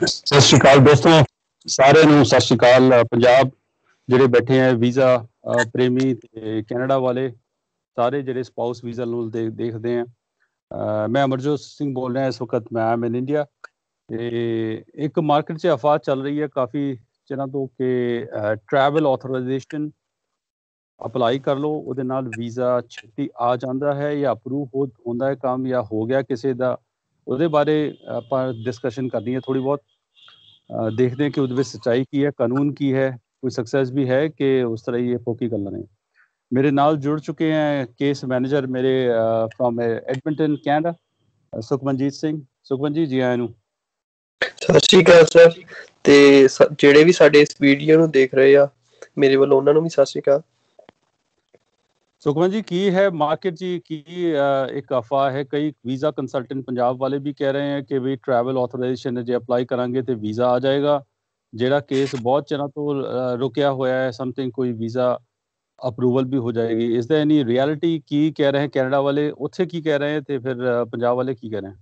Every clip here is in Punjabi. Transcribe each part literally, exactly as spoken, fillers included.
ਸਤਿ ਸ਼੍ਰੀ ਅਕਾਲ ਦੋਸਤੋ, ਸਾਰਿਆਂ ਨੂੰ ਸਤਿ ਸ਼੍ਰੀ ਅਕਾਲ। ਪੰਜਾਬ ਜਿਹੜੇ ਬੈਠੇ ਹੈ ਵੀਜ਼ਾ ਪ੍ਰੇਮੀ ਤੇ ਕੈਨੇਡਾ ਵਾਲੇ ਸਾਰੇ ਜਿਹੜੇ ਸਪਾਊਸ ਵੀਜ਼ਾ ਨੂੰ ਦੇ ਦੇਖਦੇ ਆ। ਮੈਂ ਅਮਰਜੋਤ ਸਿੰਘ ਬੋਲ ਰਿਹਾ ਇਸ ਵਕਤ। ਮੈਂ ਆਮ ਇਨ ਇੰਡੀਆ ਤੇ ਇੱਕ ਮਾਰਕੀਟ 'ਚ ਅਫਵਾਹ ਚੱਲ ਰਹੀ ਹੈ ਕਾਫੀ ਚਿਰਾਂ ਤੋਂ ਕਿ ਟਰੈਵਲ ਆਥੋਰਾਈਜੇਸ਼ਨ ਅਪਲਾਈ ਕਰ ਲਓ, ਉਹਦੇ ਨਾਲ ਵੀਜ਼ਾ ਛੇਤੀ ਆ ਜਾਂਦਾ ਹੈ ਜਾਂ ਅਪਰੂਵ ਹੋ ਹੁੰਦਾ ਹੈ ਕੰਮ ਜਾਂ ਹੋ ਗਿਆ ਕਿਸੇ ਦਾ। ਉਹਦੇ ਬਾਰੇ ਆਪਾਂ ਡਿਸਕਸ਼ਨ ਕਰਨੀ ਹੈ ਥੋੜ੍ਹੀ ਬਹੁਤ। ਦੇਖਦੇ ਹਾਂ ਕਿ ਉਹਦੇ ਵਿੱਚ ਸੱਚਾਈ ਕੀ ਹੈ, ਕਾਨੂੰਨ ਕੀ ਹੈ, ਕੋਈ ਸਕਸੈਸ ਵੀ ਹੈ ਕਿ ਉਸ ਤਰ੍ਹਾਂ ਹੀ ਇਹ ਫੋਕੀ ਗੱਲਾਂ ਨੇ। ਮੇਰੇ ਨਾਲ ਜੁੜ ਚੁੱਕੇ ਹੈ ਕੇਸ ਮੈਨੇਜਰ ਮੇਰੇ from Edmonton Canada, Sukhmanjit Singh. Sukhman ji ਆਇਆਂ ਨੂੰ। ਸਤਿ ਸ਼੍ਰੀ ਅਕਾਲ ਸਰ, ਤੇ ਜਿਹੜੇ ਵੀ ਸਾਡੇ ਇਸ ਵੀਡੀਓ ਨੂੰ ਦੇਖ ਰਹੇ ਆ ਮੇਰੇ ਵੱਲੋਂ ਉਹਨਾਂ ਨੂੰ ਵੀ ਸਤਿ ਸ਼੍ਰੀ ਅਕਾਲ। ਸੁਖਮਨ ਜੀ, ਕੀ ਹੈ ਮਾਰਕੀਟ ਜੀ, ਕੀ ਇੱਕ ਅਫਵਾਹ ਹੈ, ਕਈ ਵੀਜ਼ਾ ਕੰਸਲਟੈਂਟ ਪੰਜਾਬ ਵਾਲੇ ਵੀ ਕਹਿ ਰਹੇ ਹੈ ਕਿ ਵੀ ਟਰੈਵਲ ਆਥੋਰਾਈਜੇਸ਼ਨ ਜੇ ਅਪਲਾਈ ਕਰਾਂਗੇ ਤੇ ਵੀਜ਼ਾ ਆ ਜਾਏਗਾ, ਜਿਹੜਾ ਕੇਸ ਬਹੁਤ ਚਿਰਾਂ ਤੋਂ ਰੁਕਿਆ ਹੋਇਆ ਹੈ, ਸਮਥਿੰਗ ਕੋਈ ਵੀਜ਼ਾ ਅਪਰੂਵਲ ਵੀ ਹੋ ਜਾਏਗੀ। ਇਸ ਦਾ ਐਨੀ ਰਿਐਲਿਟੀ ਕੀ ਕਹਿ ਰਹੇ ਕੈਨੇਡਾ ਵਾਲੇ, ਉੱਥੇ ਕੀ ਕਹਿ ਰਹੇ ਤੇ ਫਿਰ ਪੰਜਾਬ ਵਾਲੇ ਕੀ ਕਹਿ ਰਹੇ?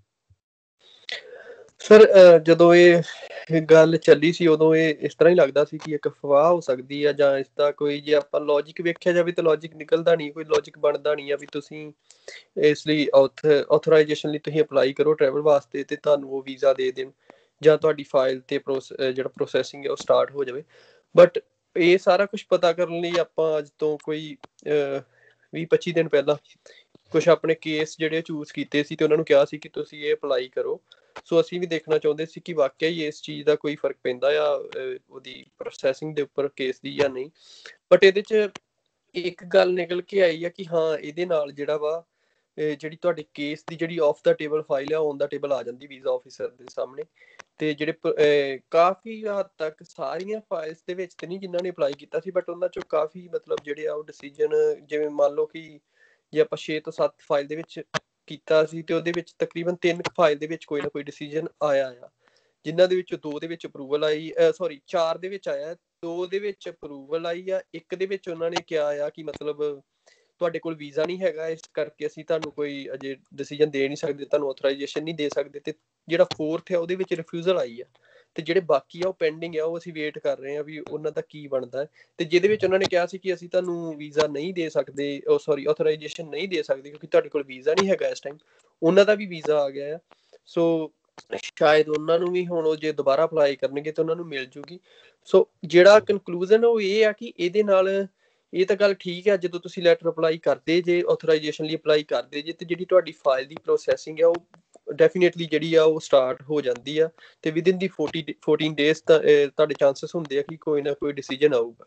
ਸਰ ਜਦੋਂ ਇਹ ਗੱਲ ਚੱਲੀ ਸੀ ਉਦੋਂ ਇਹ ਇਸ ਤਰ੍ਹਾਂ ਹੀ ਲੱਗਦਾ ਸੀ ਕਿ ਇੱਕ ਅਫਵਾਹ ਹੋ ਸਕਦੀ ਆ, ਜਾਂ ਇਸਦਾ ਕੋਈ ਜੇ ਆਪਾਂ ਲੌਜਿਕ ਵੇਖਿਆ ਜਾਵੇ ਤਾਂ ਲੌਜਿਕ ਨਿਕਲਦਾ ਨਹੀਂ, ਕੋਈ ਲੌਜਿਕ ਬਣਦਾ ਨਹੀਂ ਆ ਵੀ ਤੁਸੀਂ ਇਸ ਲਈ ਆਥੋਰਾਈਜੇਸ਼ਨ ਲਈ ਤੁਸੀਂ ਅਪਲਾਈ ਕਰੋ ਟਰੈਵਲ ਵਾਸਤੇ ਤੇ ਤੁਹਾਨੂੰ ਉਹ ਵੀਜ਼ਾ ਦੇ ਦੇਣ ਜਾਂ ਤੁਹਾਡੀ ਫਾਈਲ ਤੇ ਜਿਹੜਾ ਪ੍ਰੋਸੈਸਿੰਗ ਹੈ ਉਹ ਸਟਾਰਟ ਹੋ ਜਾਵੇ। ਬਟ ਇਹ ਸਾਰਾ ਕੁਛ ਪਤਾ ਕਰਨ ਲਈ ਆਪਾਂ ਅੱਜ ਤੋਂ ਕੋਈ ਵੀਹ ਪੱਚੀ ਦਿਨ ਪਹਿਲਾਂ ਕੁਛ ਆਪਣੇ ਕੇਸ ਜਿਹੜੇ ਚੂਜ਼ ਕੀਤੇ ਸੀ ਤੇ ਉਹਨਾਂ ਨੂੰ ਕਿਹਾ ਸੀ ਕਿ ਤੁਸੀਂ ਇਹ ਅਪਲਾਈ ਕਰੋ। ਸੋ ਅਸੀਂ ਵੀ ਦੇਖਣਾ ਚਾਹੁੰਦੇ ਸੀ ਕਿ ਵਾਕਿਆ ਹੀ ਇਸ ਚੀਜ਼ ਦਾ ਕੋਈ ਫਰਕ ਪੈਂਦਾ ਆ ਉਹਦੀ ਪ੍ਰੋਸੈਸਿੰਗ ਦੇ ਉੱਪਰ ਕੇਸ ਦੀ ਜਾਂ ਨਹੀਂ। ਬਟ ਇਹਦੇ 'ਚ ਇੱਕ ਗੱਲ ਨਿਕਲ ਕੇ ਆਈ ਆ ਕਿ ਹਾਂ ਇਹਦੇ ਨਾਲ ਜਿਹੜਾ ਵਾ ਜਿਹੜੀ ਤੁਹਾਡੇ ਕੇਸ ਦੀ ਜਿਹੜੀ ਆਫ ਦਾ ਟੇਬਲ ਫਾਈਲ ਆ ਔਨ ਦਾ ਟੇਬਲ ਆ ਜਾਂਦੀ ਵੀਜ਼ਾ ਆਫਿਸਰ ਦੇ ਸਾਹਮਣੇ। ਤੇ ਜਿਹੜੇ ਕਾਫੀ ਹੱਦ ਤੱਕ ਸਾਰੀਆਂ ਫਾਈਲਸ ਦੇ ਵਿੱਚ ਤੇ ਨਹੀਂ ਜਿਨ੍ਹਾਂ ਨੇ ਅਪਲਾਈ ਕੀਤਾ ਸੀ, ਬਟ ਉਹਨਾਂ ਚੋਂ ਕਾਫੀ ਮਤਲਬ ਜਿਹੜੇ ਆ ਉਹ ਡਿਸੀਜਨ, ਜਿਵੇਂ ਮੰਨ ਲਓ ਕਿ ਜੇ ਆਪਾਂ ਛੇ ਤੋਂ ਸੱਤ ਫਾਈਲ ਦੇ ਵਿੱਚ ਕੀਤਾ ਸੀ ਤੇ ਉਹਦੇ ਵਿੱਚ ਤਕਰੀਬਨ ਤਿੰਨ ਫਾਈਲ ਦੇ ਵਿੱਚ ਕੋਈ ਨਾ ਕੋਈ ਡਿਸੀਜਨ ਆਇਆ ਆ, ਜਿਨ੍ਹਾਂ ਦੇ ਵਿੱਚ ਦੋ ਦੇ ਵਿੱਚ ਅਪਰੂਵਲ ਆਈ, ਸੋਰੀ ਚਾਰ ਦੇ ਵਿੱਚ ਆਇਆ, ਦੋ ਦੇ ਵਿੱਚ ਅਪਰੂਵਲ ਆਈ ਆ, ਇੱਕ ਦੇ ਵਿੱਚ ਉਹਨਾਂ ਨੇ ਕਿਹਾ ਆ ਕਿ ਮਤਲਬ ਤੁਹਾਡੇ ਕੋਲ ਵੀਜ਼ਾ ਨਹੀਂ ਹੈਗਾ, ਇਸ ਕਰਕੇ ਅਸੀਂ ਤੁਹਾਨੂੰ ਕੋਈ ਅਜੇ ਡਿਸੀਜਨ ਦੇ ਨਹੀਂ ਸਕਦੇ, ਤੁਹਾਨੂੰ ਆਥੋਰਾਈਜੇਸ਼ਨ ਨਹੀਂ ਦੇ ਸਕਦੇ। ਤੇ ਜਿਹੜਾ ਫੋਰਥ ਹੈ ਉਹਦੇ ਵਿੱਚ ਰਿਫਿਊਜ਼ਲ ਆਈ ਆ, ਤੇ ਜਿਹੜੇ ਬਾਕੀ ਆ ਉਹ ਪੈਂਡਿੰਗ ਆ, ਉਹ ਅਸੀਂ ਵੇਟ ਕਰ ਰਹੇ ਹਾਂ ਵੀ ਉਹਨਾਂ ਦਾ ਕੀ ਬਣਦਾ ਹੈ। ਤੇ ਜਿਹਦੇ ਵਿੱਚ ਉਹਨਾਂ ਨੇ ਕਿਹਾ ਸੀ ਕਿ ਅਸੀਂ ਤੁਹਾਨੂੰ ਵੀਜ਼ਾ ਨਹੀਂ ਦੇ ਸਕਦੇ, ਉਹ ਸੋਰੀ ਆਥੋਰਾਈਜੇਸ਼ਨ ਨਹੀਂ ਦੇ ਸਕਦੇ ਕਿਉਂਕਿ ਤੁਹਾਡੇ ਕੋਲ ਵੀਜ਼ਾ ਨਹੀਂ ਹੈਗਾ ਇਸ ਟਾਈਮ, ਉਹਨਾਂ ਦਾ ਵੀ ਵੀਜ਼ਾ ਆ ਗਿਆ ਆ। ਸੋ ਸ਼ਾਇਦ ਉਹਨਾਂ ਨੂੰ ਵੀ ਹੁਣ ਉਹ ਜੇ ਦੁਬਾਰਾ ਅਪਲਾਈ ਕਰਨਗੇ ਤਾਂ ਉਹਨਾਂ ਨੂੰ ਮਿਲ ਜੂਗੀ। ਸੋ ਜਿਹੜਾ ਕਨਕਲੂਜਨ ਉਹ ਇਹ ਆ ਕਿ ਇਹਦੇ ਨਾਲ ਇਹ ਤਾਂ ਗੱਲ ਠੀਕ ਹੈ, ਜਦੋਂ ਤੁਸੀਂ ਲੈਟਰ ਅਪਲਾਈ ਕਰਦੇ ਜੇ ਆਥੋਰਾਈਜੇਸ਼ਨ ਲਈ ਅਪਲਾਈ ਕਰਦੇ ਜੇ ਤੇ ਜਿਹੜੀ ਤੁਹਾਡੀ ਫਾਈਲ ਦੀ ਪ੍ਰੋਸੈਸਿੰਗ ਹੈ ਉਹ ਡੈਫੀਨੇਟਲੀ ਜਿਹੜੀ ਆ ਉਹ ਸਟਾਰਟ ਹੋ ਜਾਂਦੀ ਆ, ਤੇ within the forty fourteen days ਤਾਂ ਤੁਹਾਡੇ ਚਾਂਸਸ ਹੁੰਦੇ ਆ ਕਿ ਕੋਈ ਨਾ ਕੋਈ ਡਿਸੀਜਨ ਆਊਗਾ।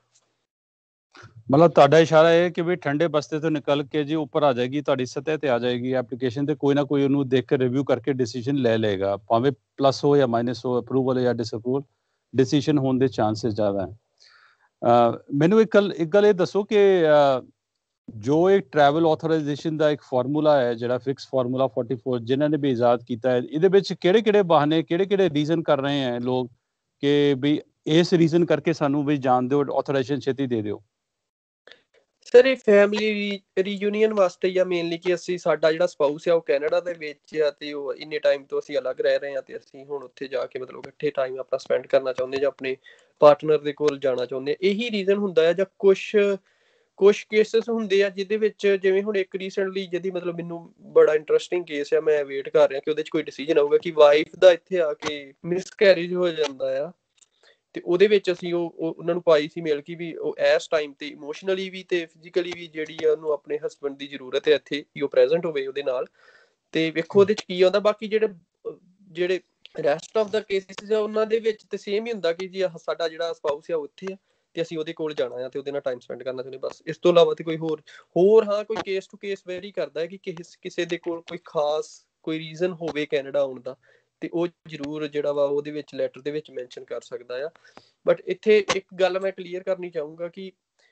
ਮਤਲਬ ਤੁਹਾਡਾ ਇਸ਼ਾਰਾ ਇਹ ਕਿ ਵੀ ਠੰਡੇ ਬਸਤੇ ਤੋਂ ਨਿਕਲ ਕੇ ਜੀ ਉੱਪਰ ਆ ਜਾਏਗੀ, ਤੁਹਾਡੀ ਸਤਹ ਤੇ ਆ ਜਾਏਗੀ ਐਪਲੀਕੇਸ਼ਨ, ਤੇ ਕੋਈ ਨਾ ਕੋਈ ਉਹਨੂੰ ਦੇਖ ਕੇ ਰਿਵਿਊ ਕਰਕੇ ਡਿਸੀਜਨ ਲੈ ਲਏਗਾ, ਭਾਵੇਂ ਪਲੱਸ ਹੋ ਜਾਂ ਮਾਈਨਸ ਹੋ, ਅਪਰੂਵਲ ਜਾਂ ਡਿਸਅਪਰੂਵਲ, ਡਿਸੀਜਨ ਹੋਣ ਦੇ ਚਾਂਸਸ ਜ਼ਿਆਦਾ ਹੈ। ਮੈਨੂੰ ਇੱਕ ਗੱਲ ਇੱਕ ਗੱਲ ਇਹ ਦੱਸੋ ਕਿ ਜੋ ਇਹ ਟਰੈਵਲ ਆਥੋਰਾਈਜੇਸ਼ਨ ਦਾ ਇੱਕ ਫਾਰਮੂਲਾ ਹੈ, ਜਿਹੜਾ ਫਿਕਸ ਫਾਰਮੂਲਾ ਫੋਰਟੀ ਫੋਰ ਜਿਨ੍ਹਾਂ ਨੇ ਵੀ ਇਜਾਦ ਕੀਤਾ ਹੈ, ਇਹਦੇ ਵਿੱਚ ਕਿਹੜੇ ਕਿਹੜੇ ਬਹਾਨੇ, ਕਿਹੜੇ ਕਿਹੜੇ ਰੀਜ਼ਨ ਕਰ ਰਹੇ ਹੈ ਲੋਕ ਕਿ ਵੀ ਇਸ ਰੀਜ਼ਨ ਕਰਕੇ ਸਾਨੂੰ ਵੀ ਜਾਣ ਦਿਓ, ਆਥੋਰਾਈਜੇਸ਼ਨ ਛੇਤੀ ਦੇ ਦਿਓ? ਸਰ ਇਹ ਫੈਮਿਲੀ ਰੀਯੂਨੀਅਨ ਵਾਸਤੇ ਜਾਂ ਮੇਨਲੀ ਕਿ ਅਸੀਂ ਸਾਡਾ ਜਿਹੜਾ ਸਪਾਊਸ ਆ ਉਹ ਕੈਨੇਡਾ ਦੇ ਵਿੱਚ ਆ ਤੇ ਉਹ ਇੰਨੇ ਟਾਈਮ ਤੋਂ ਅਸੀਂ ਅਲੱਗ ਰਹਿ ਰਹੇ ਹਾਂ ਤੇ ਅਸੀਂ ਹੁਣ ਉੱਥੇ ਜਾ ਕੇ ਮਤਲਬ ਇਕੱਠੇ ਟਾਈਮ ਆਪਣਾ ਸਪੈਂਡ ਕਰਨਾ ਚਾਹੁੰਦੇ ਜਾਂ ਆਪਣੇ ਪਾਰਟਨਰ ਦੇ ਕੋਲ ਜਾਣਾ ਚਾਹੁੰਦੇ, ਇਹੀ ਰੀਜ਼ਨ ਹੁੰਦਾ ਹੈ। ਜਾਂ ਕੁਛ ਕੁਛ ਕੇਸਿਸ ਹੁੰਦੇ ਆ ਜਿਹਦੇ ਵਿੱਚ, ਜਿਵੇਂ ਹੁਣ ਇੱਕ ਰੀਸੈਂਟਲੀ ਜਿਹਦੀ ਮਤਲਬ ਮੈਨੂੰ ਬੜਾ ਇੰਟਰਸਟਿੰਗ ਕੇਸ ਆ, ਮੈਂ ਵੇਟ ਕਰ ਰਿਹਾ ਕਿ ਉਹਦੇ 'ਚ ਕੋਈ ਡਿਸੀਜਨ ਆਊਗਾ, ਕਿ ਵਾਈਫ ਦਾ ਇੱਥੇ ਆ ਕੇ ਮਿਸਕੈਰੇਜ ਹੋ ਜਾਂਦਾ ਆ, ਤੇ ਉਹਦੇ ਵਿੱਚ ਅਸੀਂ ਉਹ ਉਹਨਾਂ ਨੂੰ ਪਾਈ ਸੀ ਮੇਲ ਕਿ ਵੀ ਉਹ ਇਸ ਟਾਈਮ ਤੇ ਇਮੋਸ਼ਨਲੀ ਵੀ ਤੇ ਫਿਜ਼ੀਕਲੀ ਵੀ ਜਿਹੜੀ ਆ ਉਹਨੂੰ ਆਪਣੇ ਹਸਬੈਂਡ ਦੀ ਜ਼ਰੂਰਤ ਹੈ ਇੱਥੇ ਕਿ ਉਹ ਪ੍ਰੈਜ਼ੈਂਟ ਹੋਵੇ ਉਹਦੇ ਨਾਲ, ਤੇ ਵੇਖੋ ਉਹਦੇ 'ਚ ਕੀ ਆਉਂਦਾ। ਬਾਕੀ ਜਿਹੜੇ ਜਿਹੜੇ ਰੈਸਟ ਆਫ ਦਾ ਕੇਸਿਸ ਆ ਉਹਨਾਂ ਦੇ ਵਿੱਚ ਤੇ ਸੇਮ ਹੀ ਹੁੰਦਾ ਕਿ ਜੀ ਸਾਡਾ ਜਿਹੜਾ ਸਪਾਊਸ ਆ ਉੱਥੇ ਆ ਤੇ ਅਸੀਂ ਉਹਦੇ ਕੋਲ ਜਾਣਾ ਆ ਤੇ ਉਹਦੇ ਨਾਲ ਟਾਈਮ ਸਪੈਂਡ ਕਰਨਾ ਚਾਹੁੰਦੇ, ਬਸ ਇਸ ਤੋਂ ਇਲਾਵਾ ਤੇ ਕੋਈ ਹੋਰ ਹੋਰ ਹਾਂ ਕੋਈ ਕੇਸ ਟੂ ਕੇਸ ਵੈਰੀ ਕਰਦਾ ਹੈ ਕਿ ਕਿਸ ਕਿਸੇ ਦੇ ਕੋਲ ਕੋਈ ਖਾਸ ਕੋਈ ਰੀਜ਼ਨ ਹੋਵੇ ਕੈਨੇਡਾ ਆਉਣ ਦਾ, ਤੇ ਉਹ ਜ਼ਰੂਰ ਜਿਹੜਾ ਵਾ ਉਹਦੇ ਵਿੱਚ ਲੈਟਰ ਦੇ ਵਿੱਚ ਮੈਂਸ਼ਨ ਕਰ ਸਕਦਾ ਆ। ਬਟ ਇੱਥੇ ਇੱਕ ਗੱਲ ਮੈਂ ਕਲੀਅਰ ਕਰਨੀ ਚਾਹੂੰਗਾ ਕਿ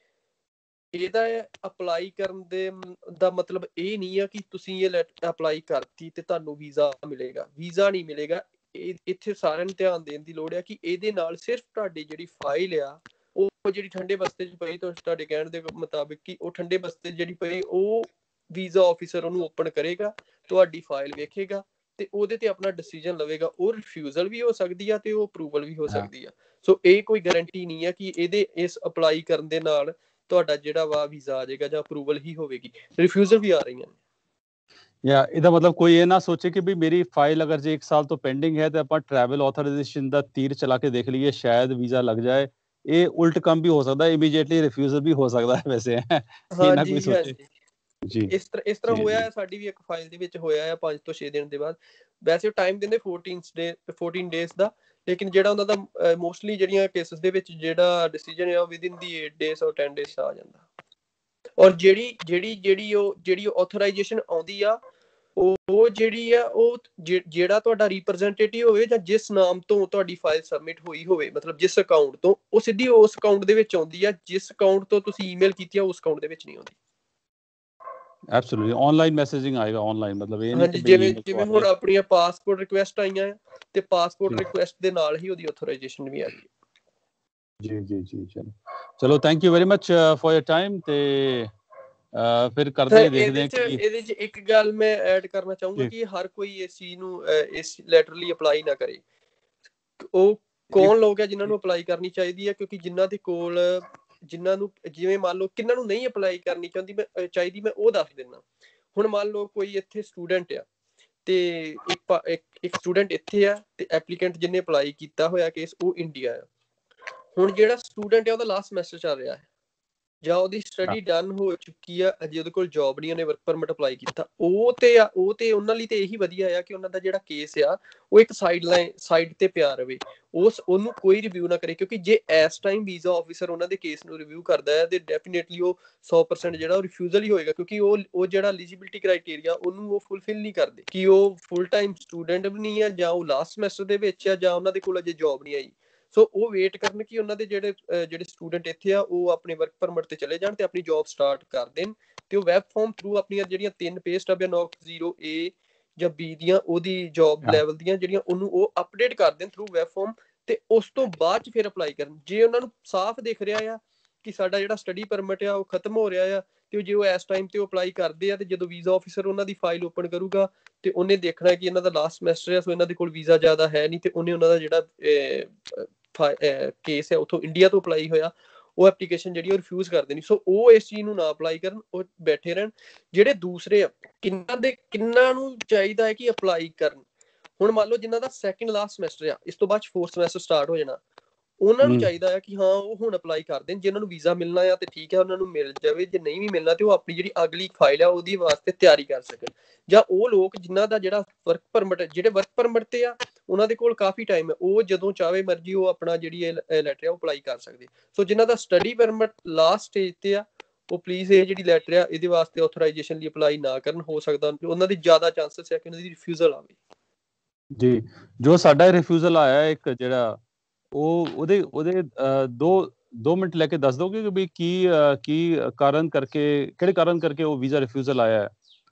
ਇਹਦਾ ਅਪਲਾਈ ਕਰਨ ਦੇ ਦਾ ਮਤਲਬ ਇਹ ਨਹੀਂ ਆ ਕਿ ਤੁਸੀਂ ਇਹ ਲੈਟਰ ਅਪਲਾਈ ਕਰਤੀ ਤੇ ਤੁਹਾਨੂੰ ਵੀਜ਼ਾ ਮਿਲੇਗਾ, ਵੀਜ਼ਾ ਨਹੀਂ ਮਿਲੇਗਾ। ਇੱਥੇ ਸਾਰਿਆਂ ਨੂੰ ਧਿਆਨ ਦੇਣ ਦੀ ਲੋੜ ਆ ਕਿ ਇਹਦੇ ਨਾਲ ਸਿਰਫ ਤੁਹਾਡੀ ਜਿਹੜੀ ਫਾਈਲ ਆ ਉਹ ਜਿਹੜੀ ਠੰਡੇ ਬਸਤੇ 'ਚ ਪਈ, ਤੁਹਾਡੇ ਕਹਿਣ ਦੇ ਮੁਤਾਬਿਕ ਕਿ ਉਹ ਠੰਡੇ ਬਸਤੇ ਜਿਹੜੀ ਪਈ ਉਹ ਵੀਜ਼ਾ ਆਫਿਸਰ ਉਹਨੂੰ ਓਪਨ ਕਰੇਗਾ, ਤੁਹਾਡੀ ਫਾਈਲ ਵੇਖੇਗਾ ਤੇ ਉਹਦੇ ਤੇ ਆਪਣਾ ਡਿਸੀਜਨ ਲਵੇਗਾ। ਉਹ ਰਿਫਿਊਜ਼ਲ ਵੀ ਹੋ ਸਕਦੀ ਆ ਤੇ ਉਹ ਅਪਰੂਵਲ ਵੀ ਹੋ ਸਕਦੀ ਆ। ਸੋ ਇਹ ਕੋਈ ਗਾਰੰਟੀ ਨਹੀਂ ਹੈ ਕਿ ਇਹਦੇ ਇਸ ਅਪਲਾਈ ਕਰਨ ਦੇ ਨਾਲ ਤੁਹਾਡਾ ਜਿਹੜਾ ਵਾ ਵੀਜ਼ਾ ਆ ਜਾਏਗਾ ਜਾਂ ਅਪਰੂਵਲ ਹੀ ਹੋਵੇਗੀ। ਰਿਫਿਊਜ਼ਲ ਵੀ ਆ ਰਹੀਆਂ ਨੇ। ਜਾਂ ਇਹਦਾ ਮਤਲਬ ਕੋਈ ਇਹ ਨਾ ਸੋਚੇ ਕਿ ਵੀ ਮੇਰੀ ਫਾਈਲ ਅਗਰ ਜੇ ਇੱਕ ਸਾਲ ਤੋਂ ਪੈਂਡਿੰਗ ਹੈ ਤੇ ਆਪਾਂ ਟਰੈਵਲ ਆਥੋਰਾਈਜੇਸ਼ਨ ਦਾ ਤੀਰ ਚਲਾ ਕੇ ਦੇਖ ਲਈਏ ਸ਼ਾਇਦ ਵੀਜ਼ਾ ਲੱਗ ਜਾਏ। ਇਹ ਉਲਟ ਕੰਮ ਵੀ ਹੋ ਸਕਦਾ, ਇਮੀਡੀਏਟਲੀ ਰਿਫਿਊਜ਼ਲ ਵੀ ਹੋ ਸਕਦਾ ਹੈ ਵੈਸੇ। ਇਹ ਨਾ ਕੋਈ ਹਾਂਜੀ ਸੋਚੇ। ਹਾਂਜੀ ਜੀ ਇਸ ਤਰ੍ਹਾਂ ਇਸ ਤਰ੍ਹਾਂ ਹੋਇਆ ਹੈ, ਸਾਡੀ ਵੀ ਇੱਕ ਫਾਈਲ ਦੇ ਵਿੱਚ ਹੋਇਆ ਹੈ ਪੰਜ ਤੋਂ ਛੇ ਦਿਨ ਦੇ ਬਾਅਦ। ਵੈਸੇ ਟਾਈਮ ਦਿੰਦੇ ਫੋਰਟੀਨ ਡੇ ਫੋਰਟੀਨ ਡੇਜ਼ ਦਾ, ਲੇਕਿਨ ਜਿਹੜਾ ਉਹਨਾਂ ਦਾ ਮੋਸਟਲੀ ਜਿਹੜੀਆਂ ਕੇਸਿਸ ਦੇ ਵਿੱਚ ਜਿਹੜਾ ਡਿਸੀਜਨ ਹੈ ਉਹ ਵਿਦਿਨ ਦੀ ਏਟ ਡੇਜ਼ ਔਰ ਟੈਨ ਡੇਜ਼ ਆ ਜਾਂਦਾ। ਔਰ ਜਿਹੜੀ ਜਿਹੜੀ ਜਿਹੜੀ ਉਹ ਜਿਹੜੀ ਆਥੋਰਾਈਜੇਸ਼ਨ ਆਉਂਦੀ ਆ ਉਹ ਜਿਹੜੀ ਆ ਉਹ ਜਿਹੜਾ ਤੁਹਾਡਾ ਰਿਪਰੈਜ਼ੈਂਟੇਟਿਵ ਹੋਵੇ ਜਾਂ ਜਿਸ ਨਾਮ ਤੋਂ ਤੁਹਾਡੀ ਫਾਈਲ ਸਬਮਿਟ ਹੋਈ ਹੋਵੇ, ਮਤਲਬ ਜਿਸ ਅਕਾਊਂਟ ਤੋਂ, ਉਹ ਸਿੱਧੀ ਉਸ ਅਕਾਊਂਟ ਦੇ ਵਿੱਚ ਆਉਂਦੀ ਆ। ਜਿਸ ਅਕਾਊਂਟ ਤੋਂ ਤੁਸੀਂ ਈਮੇਲ ਕੀਤੀ ਆ ਉਸ ਅਕਾਊਂਟ ਦੇ ਵਿੱਚ ਨਹੀਂ ਆਉਂਦੀ। ਐਬਸੋਲੂਟਲੀ ਆਨਲਾਈਨ ਮੈਸੇਜਿੰਗ ਆਏਗਾ ਆਨਲਾਈਨ, ਮਤਲਬ ਇਹ ਨਹੀਂ ਕਿ ਹਾਂਜੀ, ਜਿਵੇਂ ਈਮੇਲ ਜਿਵੇਂ ਹੁਣ ਆਪਣੀਆਂ ਪਾਸਪੋਰਟ ਰਿਕੁਐਸਟ ਆਈਆਂ ਆ ਤੇ ਪਾਸਪੋਰਟ ਜੀ ਰਿਕੁਐਸਟ ਦੇ ਨਾਲ ਹੀ ਉਹਦੀ ਆਥੋਰਾਈਜੇਸ਼ਨ ਵੀ ਆ ਗਈ। ਜੀ ਜੀ ਜੀ ਚਲੋ ਚਲੋ thank you very much for your time. ਤੇ ਫਿਰ ਕਰਦੇ ਦੇਖਦੇ ਹਾਂ ਕਿ ਇਹਦੇ ਚ ਇੱਕ ਗੱਲ ਮੈਂ ਐਡ ਕਰਨਾ ਚਾਹੂੰਗਾ ਕਿ ਹਰ ਕੋਈ ਇਸ ਚੀਜ਼ ਨੂੰ ਇਸ ਲੈਟਰਲੀ ਅਪਲਾਈ ਨਾ ਕਰੇ। ਉਹ ਕੌਣ ਲੋਕ ਹੈ ਜਿਨ੍ਹਾਂ ਨੂੰ ਅਪਲਾਈ ਕਰਨੀ ਚਾਹੀਦੀ ਹੈ, ਕਿਉਂਕਿ ਜਿਨ੍ਹਾਂ ਦੇ ਕੋਲ ਜਿਨ੍ਹਾਂ ਨੂੰ ਜਿਵੇਂ ਮੰਨ ਲਓ ਕਿਹਨਾਂ ਨੂੰ ਨਹੀਂ ਅਪਲਾਈ ਕਰਨੀ ਚਾਹੁੰਦੀ ਮੈਂ ਚਾਹੀਦੀ ਮੈਂ ਉਹ ਦੱਸ ਦਿੰਦਾ। ਹੁਣ ਮੰਨ ਲਓ ਕੋਈ ਇੱਥੇ ਸਟੂਡੈਂਟ ਆ ਤੇ ਇੱਕ ਇੱਕ ਸਟੂਡੈਂਟ ਇੱਥੇ ਆ ਤੇ ਐਪਲੀਕੈਂਟ ਜਿਹਨੇ ਅਪਲਾਈ ਕੀਤਾ ਹੋਇਆ ਕੇਸ ਉਹ ਇੰਡੀਆ ਆ। ਹੁਣ ਜਿਹੜਾ ਸਟੂਡੈਂਟ ਹੈ ਉਹਦਾ ਲਾਸਟ ਸਮੈਸਟਰ ਚੱਲ ਰਿਹਾ ਹੈ ਜਾਂ ਉਹਦੀ ਸਟੱਡੀ ਡਨ ਹੋ ਚੁੱਕੀ ਆ, ਅਜੇ ਉਹਦੇ ਕੋਲ ਜੌਬ ਨਹੀਂ, ਉਹਨੇ ਵਰਕ ਪਰਮਿਟ ਅਪਲਾਈ ਕੀਤਾ, ਉਹ ਤੇ ਆ ਉਹ ਤੇ ਉਹਨਾਂ ਲਈ ਤੇ ਇਹੀ ਵਧੀਆ ਆ ਕਿ ਉਹਨਾਂ ਦਾ ਜਿਹੜਾ ਕੇਸ ਆ ਉਹ ਇੱਕ ਸਾਈਡ ਲਾਈਨ ਸਾਈਡ ਤੇ ਪਿਆ ਰਵੇ, ਉਸ ਉਹਨੂੰ ਕੋਈ ਰਿਵਿਊ ਨਾ ਕਰੇ। ਕਿਉਂਕਿ ਜੇ ਇਸ ਟਾਈਮ ਵੀਜ਼ਾ ਆਫਿਸਰ ਉਹਨਾਂ ਦੇ ਕੇਸ ਨੂੰ ਰਿਵਿਊ ਕਰਦਾ ਹੈ ਤੇ ਡੈਫੀਨੇਟਲੀ ਉਹ ਸੌ ਪਰਸੈਂਟ ਜਿਹੜਾ ਉਹ ਰਿਫਿਊਜ਼ਲ ਹੀ ਹੋਏਗਾ, ਕਿਉਂਕਿ ਉਹ ਉਹ ਜਿਹੜਾ ਐਲੀਜੀਬਿਲਿਟੀ ਕ੍ਰਾਈਟੇਰੀਆ ਉਹਨੂੰ ਉਹ ਫੁਲਫਿਲ ਨਹੀਂ ਕਰਦੇ ਕਿ ਉਹ ਫੁੱਲ ਟਾਈਮ ਸਟੂਡੈਂਟ ਵੀ ਨਹੀਂ ਹੈ ਜਾਂ ਉਹ ਲਾਸਟ ਸਮੈਸਟਰ ਦੇ ਵਿੱਚ ਆ ਜਾਂ ਉਹਨਾਂ ਦੇ ਕੋਲ ਅਜੇ ਜੌਬ ਨਹੀਂ ਆਈ। ਸੋ ਉਹ ਵੇਟ ਕਰਨ ਕਿ ਉਹਨਾਂ ਦੇ ਜਿਹੜੇ ਜਿਹੜੇ ਸਟੂਡੈਂਟ ਇੱਥੇ ਆ ਉਹ ਆਪਣੇ ਵਰਕ ਪਰਮਿਟ ਤੇ ਚਲੇ ਜਾਣ ਤੇ ਆਪਣੀ ਜੌਬ ਸਟਾਰਟ ਕਰ ਦੇਣ ਤੇ ਉਹ ਵੈਬ ਫਾਰਮ ਥਰੂ ਆਪਣੀਆਂ ਜਿਹੜੀਆਂ ਤਿੰਨ ਪੇ ਸਟੱਬ ਜਾਂ ਨੌਕ ਜ਼ੀਰੋ ਏ ਜਾਂ ਬੀ ਦੀਆਂ ਉਹਦੀ ਜੌਬ ਲੈਵਲ ਦੀਆਂ ਜਿਹੜੀਆਂ ਉਹਨੂੰ ਉਹ ਅਪਡੇਟ ਕਰ ਦੇਣ ਥਰੂ ਵੈਬ ਫਾਰਮ ਤੇ ਉਸ ਤੋਂ ਬਾਅਦ ਚ ਫਿਰ ਅਪਲਾਈ ਕਰਨ। ਜੇ ਉਹਨਾਂ ਨੂੰ ਸਾਫ਼ ਦਿਖ ਰਿਹਾ ਆ ਕਿ ਸਾਡਾ ਜਿਹੜਾ ਸਟੱਡੀ ਪਰਮਿਟ ਆ ਉਹ ਖਤਮ ਹੋ ਰਿਹਾ ਆ ਤੇ ਜੇ ਉਹ ਇਸ ਟਾਈਮ ਤੇ ਅਪਲਾਈ ਕਰਦੇ ਆ ਤੇ ਜਦੋਂ ਵੀਜ਼ਾ ਆਫਿਸਰ ਉਹਨਾਂ ਦੀ ਫਾਈਲ ਓਪਨ ਕਰੂਗਾ ਤੇ ਉਹਨੇ ਦੇਖਣਾ ਕਿ ਇਹਨਾਂ ਦਾ ਲਾਸਟ ਸਮੈਸਟਰ ਹੈ, ਸੋ ਇਹਨਾਂ ਦੇ ਕੋਲ ਵੀਜ਼ਾ ਜ਼ਿਆਦਾ ਹੈ ਨਹੀਂ ਤੇ ਉਹਨੇ ਉਹਨਾਂ ਦਾ ਜਿਹੜਾ ਕੇਸ ਹੈ ਉੱਥੋਂ ਇੰਡੀਆ ਤੋਂ ਅਪਲਾਈ ਹੋਇਆ ਉਹ ਐਪਲੀਕੇਸ਼ਨ ਜਿਹੜੀ ਉਹ ਰਿਫਿਊਜ਼ ਕਰ ਦੇਣੀ। ਸੋ ਉਹ ਇਸ ਚੀਜ਼ ਨੂੰ ਨਾ ਅਪਲਾਈ ਕਰਨ, ਉਹ ਬੈਠੇ ਰਹਿਣ। ਜਿਹੜੇ ਦੂਸਰੇ ਆ ਕਿੰਨਾਂ ਦੇ ਕਿੰਨਾਂ ਨੂੰ ਚਾਹੀਦਾ ਹੈ ਕਿ ਅਪਲਾਈ ਕਰਨ। ਹੁਣ ਮੰਨ ਲਓ ਜਿਨ੍ਹਾਂ ਦਾ ਸੈਕਿੰਡ ਲਾਸਟ ਸਮੈਸਟਰ ਆ, ਇਸ ਤੋਂ ਬਾਅਦ ਫੋਰਥ ਸਮੈਸਟਰ ਸਟਾਰਟ ਹੋ ਜਾਣਾ, ਉਹਨਾਂ ਨੂੰ ਚਾਹੀਦਾ ਹੈ ਕਿ ਹਾਂ ਉਹ ਹੁਣ ਅਪਲਾਈ ਕਰ ਦੇਣ। ਜੇ ਉਹਨਾਂ ਨੂੰ ਵੀਜ਼ਾ ਮਿਲਣਾ ਆ ਤੇ ਠੀਕ ਹੈ ਉਹਨਾਂ ਨੂੰ ਮਿਲ ਜਾਵੇ, ਜੇ ਨਹੀਂ ਵੀ ਮਿਲਣਾ ਤੇ ਉਹ ਆਪਣੀ ਜਿਹੜੀ ਅਗਲੀ ਫਾਈਲ ਆ ਉਹਦੀ ਵਾਸਤੇ ਤਿਆਰੀ ਕਰ ਸਕਣ। ਜਾਂ ਉਹ ਲੋਕ ਜਿਨ੍ਹਾਂ ਦਾ ਜਿਹੜਾ ਵਰਕ ਪਰਮਿਟ ਜਿਹੜੇ ਵਰਕ ਪਰਮਿਟ ਤੇ ਆ ਉਹਨਾਂ ਦੇ ਕੋਲ ਕਾਫੀ ਟਾਈਮ ਹੈ, ਉਹ ਜਦੋਂ ਚਾਹੇ ਮਰਜ਼ੀ ਉਹ ਆਪਣਾ ਜਿਹੜੀ ਲੈਟਰ ਆ ਉਹ ਅਪਲਾਈ ਕਰ ਸਕਦੇ। ਸੋ ਜਿਨ੍ਹਾਂ ਦਾ ਸਟੱਡੀ ਪਰਮਿਟ ਲਾਸਟ ਸਟੇਜ ਤੇ ਆ ਉਹ ਪਲੀਜ਼ ਇਹ ਜਿਹੜੀ ਲੈਟਰ ਆ ਇਹਦੇ ਵਾਸਤੇ ਆਥੋਰਾਈਜੇਸ਼ਨ ਲਈ ਅਪਲਾਈ ਨਾ ਕਰਨ। ਹੋ ਸਕਦਾ ਉਹਨਾਂ ਦੀ ਜ਼ਿਆਦਾ ਚਾਂਸਸ ਹੈ ਕਿ ਉਹਨਾਂ ਦੀ ਰਿਫਿਊਜ਼ਲ ਆਵੇ। ਜੀ ਜੋ ਸਾਡਾ ਰਿਫਿਊਜ਼ਲ ਆਇਆ ਇੱਕ ਜਿਹੜਾ ਉਹ ਉਹਦੇ ਉਹਦੇ ਦੋ ਦੋ ਮਿੰਟ ਲੈ ਕੇ ਦੱਸ ਦੋਗੇ ਕਿ ਵੀ ਕੀ ਕੀ ਕਾਰਨ ਕਰਕੇ ਕਿਹੜੇ ਕਾਰਨ ਕਰਕੇ ਉਹ ਵੀਜ਼ਾ ਰਿਫਿਊਜ਼ਲ ਆਇਆ ਹੈ?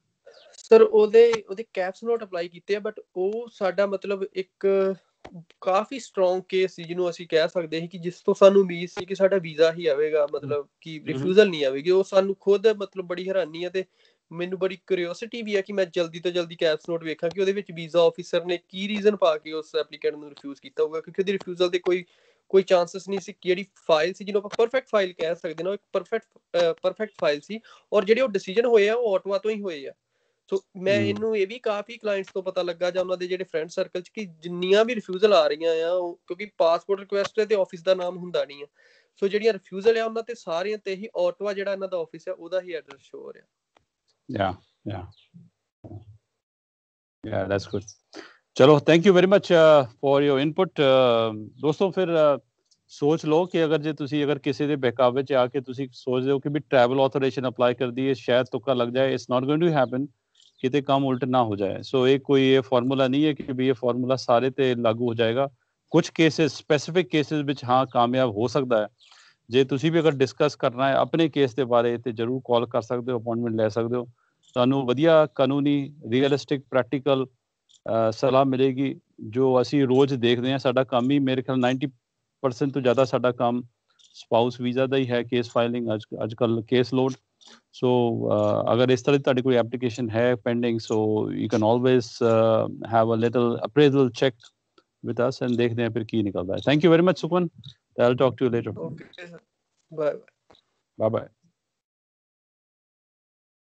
ਸਰ ਉਹਦੇ ਉਹਦੇ ਕੈਪਸ ਨੋਟ ਅਪਲਾਈ ਕੀਤੇ ਆ, ਬਟ ਉਹ ਸਾਡਾ ਮਤਲਬ ਇੱਕ ਕਾਫੀ ਸਟਰੋਂਗ ਕੇਸ ਸੀ ਜਿਹਨੂੰ ਅਸੀਂ ਕਹਿ ਸਕਦੇ ਸੀ ਕਿ ਜਿਸ ਤੋਂ ਸਾਨੂੰ ਉਮੀਦ ਸੀ ਕਿ ਸਾਡਾ ਵੀਜ਼ਾ ਹੀ ਆਵੇਗਾ, ਮਤਲਬ ਕਿ ਰਿਫਿਊਜ਼ਲ ਨਹੀਂ ਆਵੇਗੀ। ਉਹ ਸਾਨੂੰ ਖੁਦ ਮਤਲਬ ਬੜੀ ਹੈਰਾਨੀ ਹੈ ਤੇ ਮੈਨੂੰ ਬੜੀ ਕਿਉਰਿਓਸਿਟੀ ਵੀ ਹੈ ਕਿ ਮੈਂ ਜਲਦੀ ਤੋਂ ਜਲਦੀ ਕੈਪਸ ਨੋਟ ਵੇਖਾਂ ਕਿ ਉਹਦੇ ਵਿੱਚ ਵੀਜ਼ਾ ਆਫਿਸਰ ਨੇ ਕੀ ਰੀਜ਼ਨ ਪਾ ਕੇ ਉਸ ਐਪਲੀਕੈਂਟ ਨੂੰ ਰਿਫਿਊਜ਼ ਕੀਤਾ ਹੋਊਗਾ, ਕਿਉਂਕਿ ਉਹਦੀ ਰਿਫਿਊਜ਼ਲ ਦੇ ਕੋਈ ਕੋਈ ਚਾਂਸਸ ਨਹੀਂ ਸੀ। ਜਿਹੜੀ ਫਾਈਲ ਸੀ ਜਿਹਨੂੰ ਆਪਾਂ ਪਰਫੈਕਟ ਫਾਈਲ ਕਹਿ ਸਕਦੇ ਨਾ, ਉਹ ਇੱਕ ਪਰਫੈਕਟ ਪਰਫੈਕਟ ਫਾਈਲ ਸੀ ਔਰ ਜਿਹੜੇ ਉਹ ਡਿਸੀਜਨ ਹੋਏ ਆ ਉਹ ਆਟੋਆ ਤੋਂ ਹੀ ਹੋਏ ਆ। ਸੋ ਮੈਂ ਇਹਨੂੰ ਇਹ ਵੀ ਕਾਫੀ ਕਲਾਇੰਟਸ ਤੋਂ ਪਤਾ ਲੱਗਾ ਜਾਂ ਉਹਨਾਂ ਦੇ ਜਿਹੜੇ ਫਰੈਂਡ ਸਰਕਲ ਚ ਕਿ ਜਿੰਨੀਆਂ ਵੀ ਰਿਫਿਊਜ਼ਲ ਆ ਰਹੀਆਂ ਆ ਉਹ ਕਿਉਂਕਿ ਪਾਸਪੋਰਟ ਰਿਕੁਐਸਟ ਤੇ ਆਫਿਸ ਦਾ ਨਾਮ ਹੁੰਦਾ ਨਹੀਂ ਆ, ਸੋ ਜਿਹੜੀਆਂ ਰਿਫਿਊਜ਼ਲ ਆ ਉਹਨਾਂ ਤੇ ਸਾਰੀਆਂ ਤੇ ਹੀ ਆਟੋਆ ਜਿਹੜਾ ਇਹਨਾਂ ਦਾ ਆਫਿਸ ਹੈ ਉਹਦਾ ਹੀ ਐਡਰੈਸ ਸ਼ੋ ਹੋ ਰਿਹਾ। Yeah, yeah, yeah, that's good. ਚਲੋ thank you very much for your input. ਦੋਸਤੋ ਫਿਰ ਸੋਚ ਲਓ ਕਿ ਅਗਰ ਜੇ ਤੁਸੀਂ ਅਗਰ ਕਿਸੇ ਦੇ ਬਹਿਕਾਵੇ 'ਚ ਆ ਕੇ ਤੁਸੀਂ ਸੋਚਦੇ ਹੋ ਕਿ ਵੀ ਟਰੈਵਲ ਆਥੋਰਾਈਜੇਸ਼ਨ ਅਪਲਾਈ ਕਰ ਦਈਏ ਸ਼ਾਇਦ ਤੁੱਕਾ ਲੱਗ ਜਾਏ, it's not going to happen, ਕਿਤੇ ਕੰਮ ਉਲਟ ਨਾ ਹੋ ਜਾਏ। ਸੋ ਇਹ ਕੋਈ ਇਹ ਫਾਰਮੂਲਾ ਨਹੀਂ ਹੈ ਕਿ ਵੀ ਇਹ ਫਾਰਮੂਲਾ ਸਾਰੇ ਤੇ ਲਾਗੂ ਹੋ ਜਾਏਗਾ। ਕੁਝ ਕੇਸਿਸ ਸਪੈਸੀਫਿਕ ਕੇਸਿਸ ਵਿੱਚ ਹਾਂ ਕਾਮਯਾਬ ਹੋ ਸਕਦਾ ਹੈ। ਜੇ ਤੁਸੀਂ ਵੀ ਅਗਰ ਡਿਸਕਸ ਕਰਨਾ ਹੈ ਆਪਣੇ ਕੇਸ ਦੇ ਬਾਰੇ ਤੇ ਜ਼ਰੂਰ ਕਾਲ ਕਰ ਸਕਦੇ ਹੋ, ਅਪਾਇੰਟਮੈਂਟ ਲੈ ਸਕਦੇ ਹੋ। ਤੁਹਾਨੂੰ ਵਧੀਆ ਕਾਨੂੰਨੀ ਰੀਅਲਿਸਟਿਕ ਪ੍ਰੈਕਟੀਕਲ ਸਲਾਹ ਮਿਲੇਗੀ ਜੋ ਅਸੀਂ ਰੋਜ਼ ਦੇਖਦੇ ਹਾਂ। ਸਾਡਾ ਕੰਮ ਹੀ ਮੇਰੇ ਖਿਆਲ ਨਾਈਨਟੀ ਪਰਸੈਂਟ ਤੋਂ ਜ਼ਿਆਦਾ ਸਾਡਾ ਕੰਮ ਸਪਾਊਸ ਵੀਜ਼ਾ ਦਾ ਹੀ ਹੈ, ਕੇਸ ਫਾਈਲਿੰਗ ਅੱਜ ਅੱਜ ਕੱਲ੍ਹ ਕੇਸ ਲੋਡ ਸੋ ਅਗਰ ਇਸ ਤਰ੍ਹਾਂ ਦੀ ਤੁਹਾਡੀ ਕੋਈ ਐਪਲੀਕੇਸ਼ਨ ਹੈ pending, so you can always have a little appraisal check with us and देखते हैं फिर की निकलता है. Thank you very much, Sukhman. I'll talk to you later. Okay, bye. Bye bye.